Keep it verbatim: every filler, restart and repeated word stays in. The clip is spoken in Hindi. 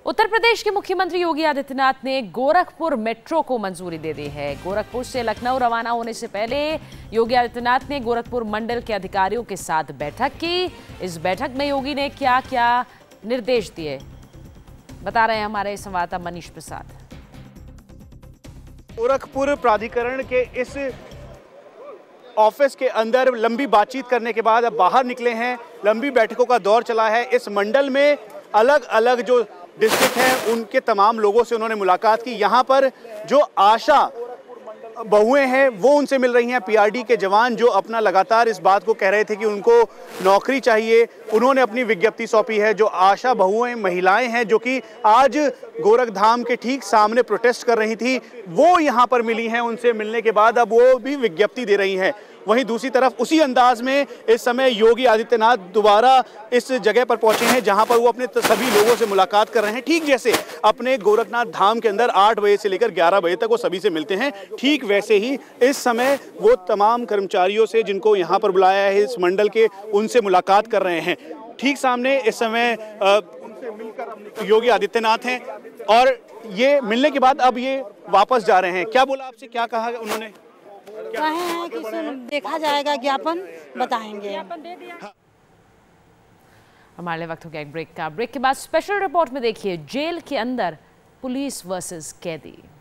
उत्तर प्रदेश के मुख्यमंत्री योगी आदित्यनाथ ने गोरखपुर मेट्रो को मंजूरी दे दी है। गोरखपुर से लखनऊ रवाना होने से पहले योगी आदित्यनाथ ने गोरखपुर मंडल के अधिकारियों के साथ बैठक की। इस बैठक में योगी ने क्या क्या निर्देश दिए, बता रहे हैं हमारे संवाददाता मनीष प्रसाद। गोरखपुर प्राधिकरण के इस ऑफिस के अंदर लंबी बातचीत करने के बाद अब बाहर निकले हैं। लंबी बैठकों का दौर चला है। इस मंडल में अलग अलग जो डिस्ट्रिक्ट हैं उनके तमाम लोगों से उन्होंने मुलाकात की। यहाँ पर जो आशा बहुएं हैं वो उनसे मिल रही हैं। पीआरडी के जवान जो अपना लगातार इस बात को कह रहे थे कि उनको नौकरी चाहिए, उन्होंने अपनी विज्ञप्ति सौंपी है। जो आशा बहुएं महिलाएं हैं जो कि आज गोरखधाम के ठीक सामने प्रोटेस्ट कर रही थी, वो यहाँ पर मिली हैं। उनसे मिलने के बाद अब वो भी विज्ञप्ति दे रही हैं। वहीं दूसरी तरफ उसी अंदाज में इस समय योगी आदित्यनाथ दोबारा इस जगह पर पहुंचे हैं जहां पर वो अपने सभी लोगों से मुलाकात कर रहे हैं। ठीक जैसे अपने गोरखनाथ धाम के अंदर आठ बजे से लेकर ग्यारह बजे तक वो सभी से मिलते हैं, ठीक वैसे ही इस समय वो तमाम कर्मचारियों से जिनको यहाँ पर बुलाया है इस मंडल के, उनसे मुलाकात कर रहे हैं। ठीक सामने इस समय उनसे मिलकर योगी आदित्यनाथ हैं और ये मिलने के बाद अब ये वापस जा रहे हैं। क्या बोला आपसे, क्या कहा उन्होंने? कहे हैं कि सुन देखा जाएगा, ज्ञापन बताएंगे। हमारे वक्त हो गया एक ब्रेक का। ब्रेक के बाद स्पेशल रिपोर्ट में देखिए जेल के अंदर पुलिस वर्सेस कैदी।